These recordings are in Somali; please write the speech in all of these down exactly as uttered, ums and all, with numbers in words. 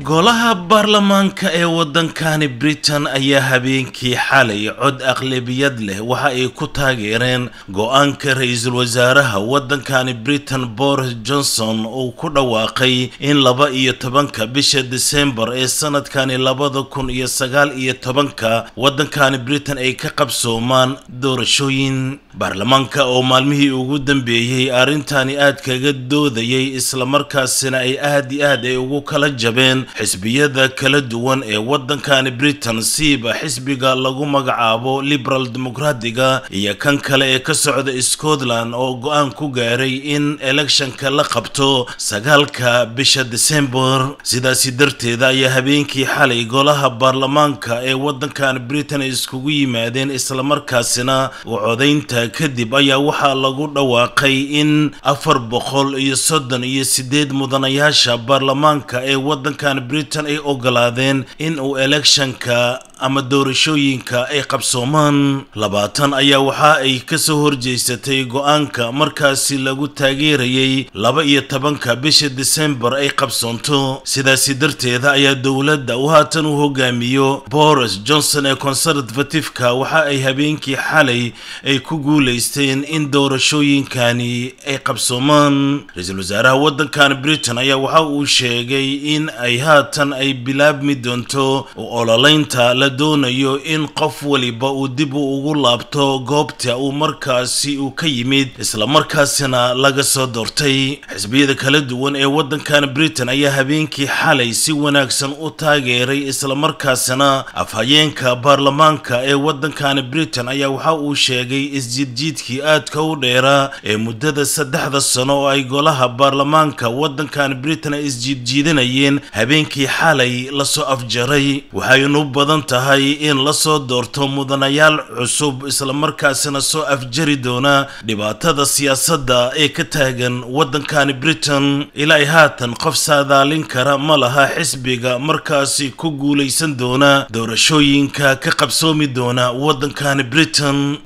golaha baarlamaanka ee waddankani Britain ayaa habeenkii xalay cod aqlabiyad leh waxa ay ku taageereen go'aanka ra'iisul wasaaraha waddankani Britain Boris Johnson uu ku dhawaaqay in laba iyo tobanka bisha December ee sanadkani labada kun iyo sagaal iyo tobanka waddankani Britain ay ka qabsoomaan doorashooyin baarlamaanka oo maalmihii ugu dambeeyay arintani aad kaga doodayay isla markaasina ay aad iyo aad ay ugu kala jabeen xisbiyada kala duwan ee waddankani Britain siiba xisbiga lagu magacaabo Liberal Democratic-ga iyo kan kale ee ka socda Scotland oo go'aan ku gaaray in electionka la qabto sagaalka bisha December sidaas darteeda ayaa habeenkii xalay golaha baarlamaanka ee waddankani Britain iskugu yimaadeen isla markaasina codaynta kadib ayaa waxaa lagu dhawaaqay in afar boqol iyo soddon iyo sideed mudanayaasha baarlamaanka ee waddankan Britain ay ogolaadeen in uu electionka ama doorashooyinka ay qabsoomaan labaatan ayaa waxa ay ka soo horjeysatay go'aanka markaasi lagu taageerayay laba iyo tobanka bisha December ay qabsoonto sidaas darteeda ayaa dawladda uu haatan u hogaamiyo Boris Johnson ee conservative-ka waxa ay habeenkii xalay ay ku guuleysteen in doorashooyinkani ay qabsoomaan ra'iisul wasaaraha waddankan Britain ayaa waxa uu sheegay in ay haatan ay bilaabmi doonto ololaynta la doonayo in qof waliba uu dib ugu laabto goobta uu markaasi uu ka yimid isla markaasina laga soo doortay xisbiyada kala duwan ee waddankan Britain ayaa habeenkii xalay si wanaagsan u taageeray isla markaasina afhayeenka baarlamaanka ee waddankan Britain ayaa waxa uu sheegay isjiidjiidkii aadka u dheeraa ee muddada saddexda sano oo ay golaha baarlamaanka waddankan Britain ay isjiidjiidanayeen habeenkii xalay la soo afjaray waxaynu badan tahay in la soo doorto mudanayaal cusub isla markaasina soo afjari doona dhibaatada siyaasadda ee ka taagan waddankani Britain ilaa haatan qof saadaalin kara ma laha xisbiga markaasi ku guuleysan doona doorashooyinka ka qabsoomi doona waddankani Britain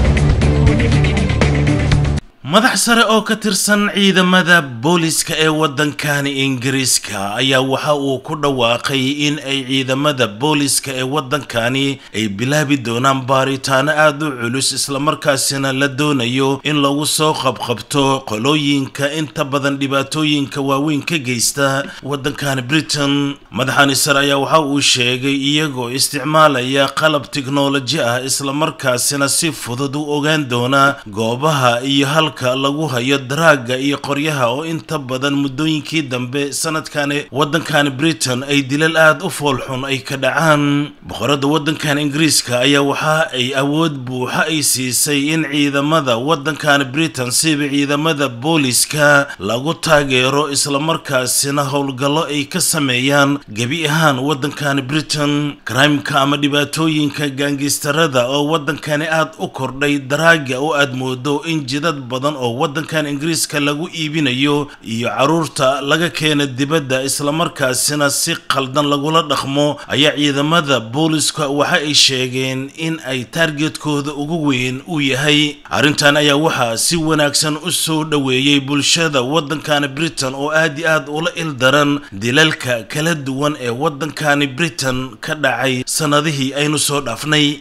madax sare oo ka tirsan ciidamada booliska ee waddankani Ingiriiska ayaa waxa uu ku dhawaaqay in ay ciidamada booliska ee waddankani ay bilaabi doonaan baaritaano aad u culus isla markaasina la doonayo in lagu soo qabqabto qolooyinka inta badan dhibaatooyinka waaweyn ka geysta waddankani Britain madaxani sare ayaa waxa uu sheegay iyagoo isticmaalaya qalab tiknoolaji ah isla markaasina si fudud u ogaan doona goobaha iyo halka lagu hayo daraaga iyo qoryaha oo inta badan muddooyinkii dambe sanadkani waddankani Britain ay dilal aad u foolxun ay ka dhacaan boqorada waddankan Ingiriiska ayaa waxa ay awood buuxa ay siisay in ciidamada waddankani Britain siiba ciidamada booliska lagu taageero isla markaasina howlgallo ay ka sameeyaan gabi ahaan waddankani Britain crime-ka ama dhibaatooyinka gaangistarada oo waddankani aad u kordhay daraaga oo aad moodo in jidad badan oo waddankan Ingiriiska lagu iibinayo iyo caruurta laga keena dibadda isla markaasina si qaldan lagula dhaqmo ayaa ciidamada booliska waxa ay sheegeen in ay targetkooda ugu weyn u yahay arintan ayaa waxa si wanaagsan u soo dhaweeyay bulshada waddankan Britain oo aad iyo aad ula ildaran dilalka kala duwan ee waddankan Britain ka dhacay sanadihii aynu soo dhaafnay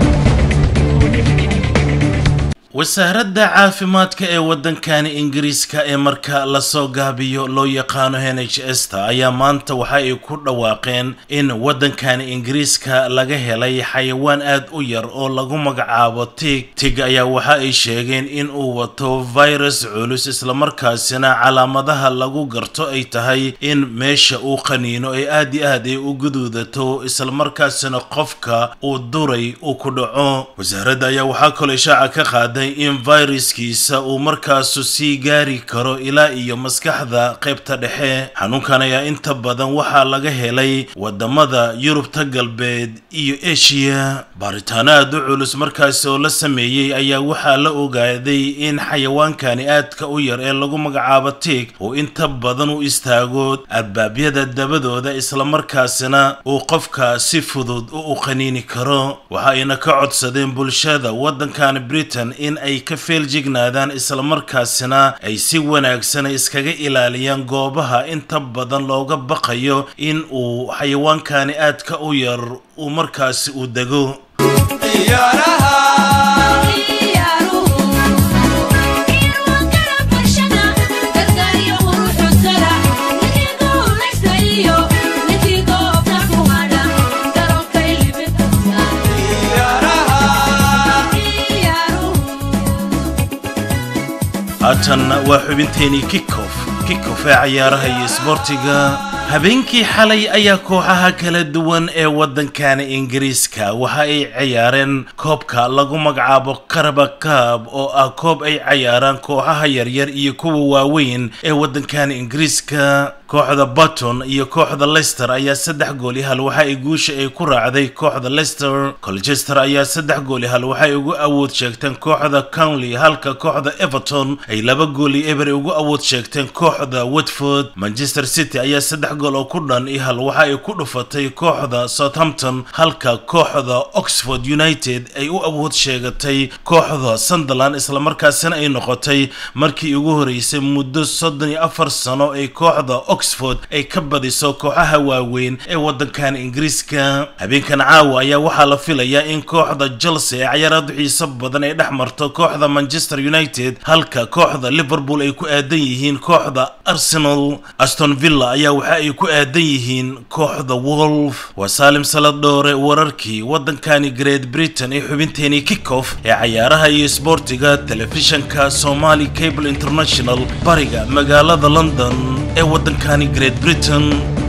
wasaaradda caafimaadka ee waddankani Ingiriiska ee marka la soo gaabiyo loo yaqaano N H S ta ayaa maanta waxa ay ku dhawaaqeen in waddankani Ingiriiska laga helay xayawaan aad u yar oo lagu magacaabo tig tig ayaa waxa ay sheegeen in uu wato virus culus isla markaasina calaamadaha lagu garto ay tahay in meesha uu qaniino ay aad iyo aad ay u guduudato isla markaasina qofka uu duray uu ku dhaco wasaaradda ayaa waxa kale shaaca ka qaaday in viruskiisa uu markaasu sii gaari karo ilaa iyo maskaxda qaybta dhexe xanuunkan ayaa inta badan waxaa laga helay wadamada Yurubta galbeed iyo Asia baaritaano aad u culus markaas oo la sameeyay ayaa waxaa la ogaaday in xayawaankani aadka u yar ee lagu magacaabo tig uu inta badan u istaago albaabyada dabadooda isla markaasina uu qofka si fudud u qaniini karo waxa ayna ka codsadeen bulshada waddankan Britain in in ay ka feeljignaadaan isla markaasina ay si wanaagsan iskaga ilaaliyaan goobaha inta badan looga baqayo in uu xayawaankani aadka u yar uu markaasi u dego. haatan waa xubinteeni kickoff kickoff ee ciyaaraha iyo isboortiga. habeenkii xalay ayaa kooxaha kala duwan ee waddankaana Ingiriiska waxa ay ciyaareen koobka lagu magacaabo Carabao Cup oo ah koob ay ciyaaraan kooxaha yaryar iyo kuwa waaweyn ee waddankaana Ingiriiska. kooxda Burton iyo kooxda Leicester ayaa saddex gool iyo hal waxa ay guusha ay ku raacday kooxda Leicester. Colchester ayaa saddex gool iyo hal waxa ay ugu awood sheegteen kooxda Cowley, halka kooxda Everton ay laba gool iyo eber ugu awood sheegteen kooxda Watford. Manchester City ayaa saddex gool oo ku dhan iyo hal waxa ay ku dhufatay kooxda Southampton, halka kooxda Oxford United ay u awood sheegatay kooxda Sunderland, isla markaasina ay noqotay markii ugu horeysay muddo soddon iyo afar sano ay kooxda Oxford ay ka badiso kooxaha waaweyn ee waddankan Ingiriiska. habeenkan caawa ayaa waxaa la filayaa in kooxda Chelsea ay ciyaarad xiiso badan ay dhexmarto kooxda Manchester United, halka kooxda Liverpool ay ku aadan yihiin kooxda Arsenal. Aston Villa ayaa waxa ay ku aadan yihiin kooxda Wolves. waa Salim Saladore, wararkii waddankani Great Britain ee xubinteeni kickoff ee ciyaaraha iyo isboortiga telefishanka Somali Cable International bariga magaalada London ee waddankani Great Britain.